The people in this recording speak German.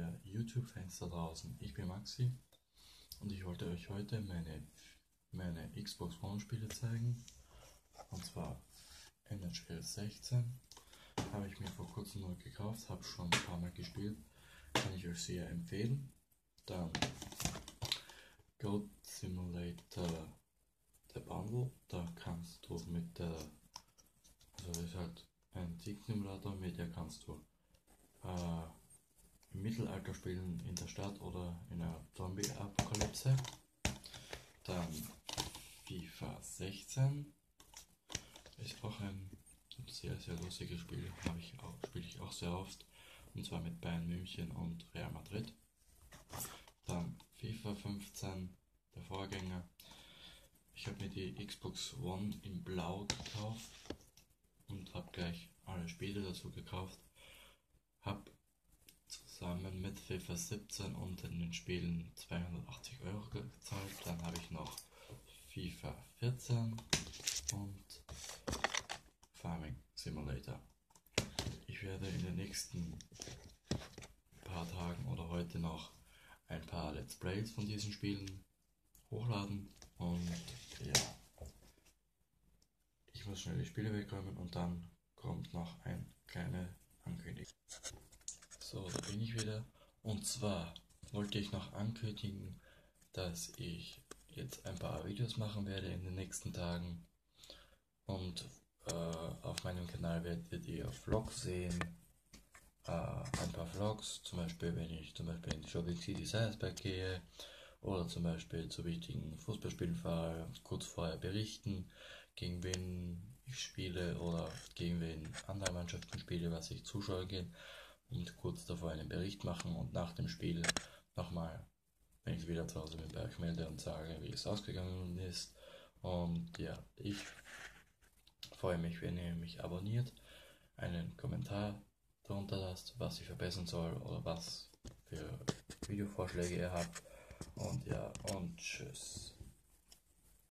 ihr YouTube-Fans da draußen. Ich bin Maxi und ich wollte euch heute meine Xbox One-Spiele zeigen. Und zwar NHL 16. Habe ich mir vor kurzem neu gekauft, habe schon ein paar Mal gespielt. Kann ich euch sehr empfehlen. Dann Goat Simulator, der Bundle. Da kannst du mit der, also das ist halt ein Sieg-Simulator, mit der kannst du im Mittelalter spielen, in der Stadt oder in einer Zombie-Apokalypse. Dann FIFA 16 ist auch ein sehr, sehr lustiges Spiel. Spiele ich auch sehr oft. Und zwar mit Bayern München und Real Madrid. Dann FIFA 15, der Vorgänger. Ich habe mir die Xbox One in Blau gekauft und habe gleich alle Spiele dazu gekauft. Habe zusammen mit FIFA 17 und den Spielen 280 € gezahlt. Dann habe ich noch FIFA 14 und Farming Simulator. Ich werde in den nächsten paar Tagen oder heute noch ein paar Let's Plays von diesen Spielen hochladen und ja, ich muss schnell die Spiele wegräumen und dann kommt noch eine kleine Ankündigung. So, da bin ich wieder. Und zwar wollte ich noch ankündigen, dass ich jetzt ein paar Videos machen werde in den nächsten Tagen. Und auf meinem Kanal werdet ihr Vlogs sehen. Ein paar Vlogs, zum Beispiel wenn ich in die Shopping City Salzberg gehe oder zum Beispiel zu wichtigen Fußballspielen fahre, kurz vorher berichten, gegen wen ich spiele oder gegen wen andere Mannschaften spiele, was ich zuschaue gehe und kurz davor einen Bericht machen und nach dem Spiel nochmal, wenn ich wieder zu Hause bin, bei euch melde und sage, wie es ausgegangen ist. Und ja, ich freue mich, wenn ihr mich abonniert, einen Kommentar darunter lasst, was ich verbessern soll oder was für Videovorschläge ihr habt. Und ja, und tschüss.